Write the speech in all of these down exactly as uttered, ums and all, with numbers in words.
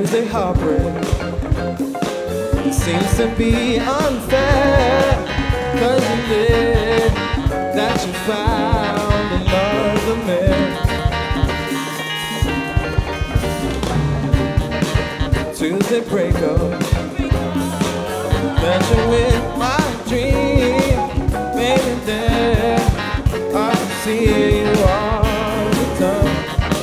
Tuesday heartbreak. It seems to be unfair, cause you live that you found another man. Tuesday breakup, that you in my dream, baby there, I see you all the time.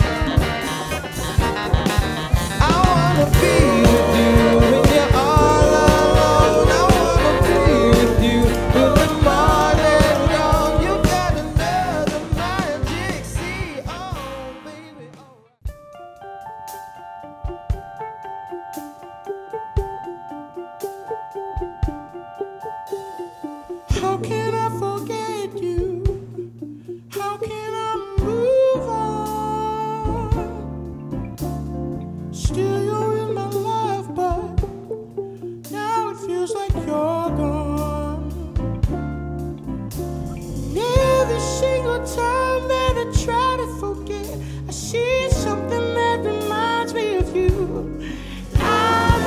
I wanna be with you when you're all alone. I wanna be with you till the morning dawn. You got another magic, see, oh baby, oh. How can I forget you? How can I move on? Still you're in my life, but now it feels like you're gone. And every single time that I try to forget, I see something that reminds me of you. I'm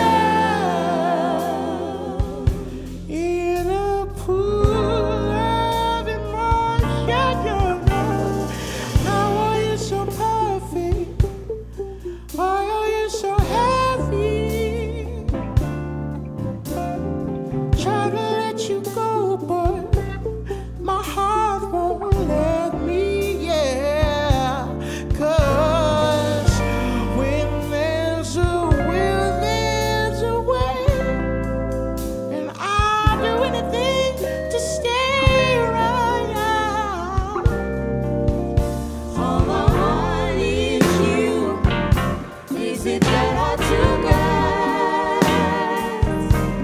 out in a pool of emotion. How are you so perfect? Why are you so heavy? Try to let you go, but my heart won't let me, yeah. Cause when there's a will, there's a way. And I'll do anything to stay right now. All I want is you. Is it that I took us?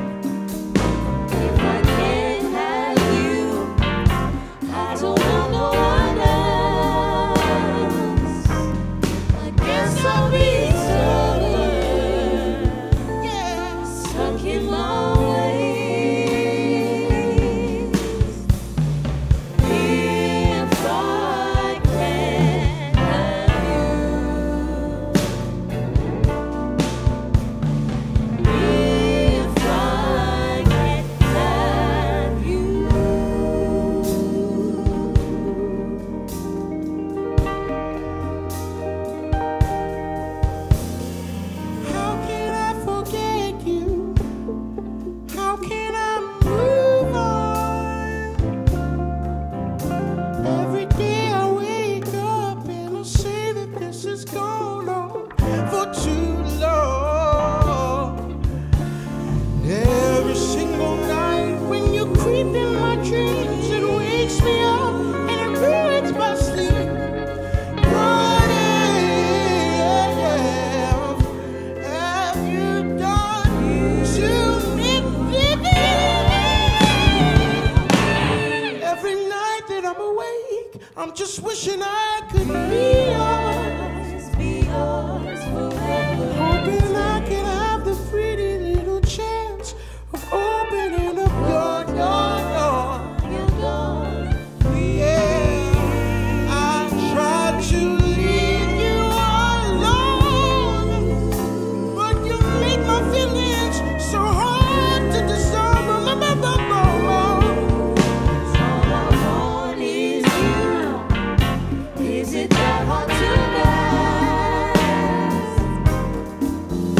If I can't have you, I don't want no one else. I guess I'll be stubborn, yeah, stuck in my ways. If I can't have you, if I can't have you. How can I forget you? How can I move on? Every day I wake up and I say that this has gone on for too long. Every single night when you creep in my dreams, it wakes me up and it ruins my sleep. What have, have you done to me, baby? Every night that I'm awake, I'm just wishing I could be yours, be yours forever. Hoping I can have the pretty little chance of opening up your door, your door. Yeah, I tried to leave you alone, but you make my feelings so hard to dissolve. All I want is you. Is it that hard to ask?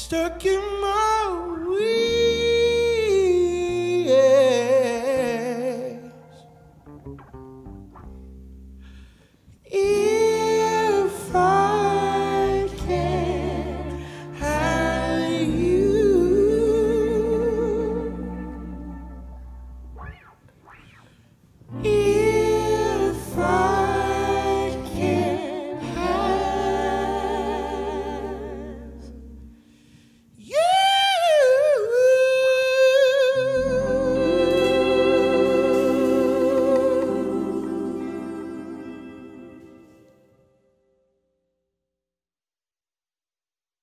stuck in my wheel.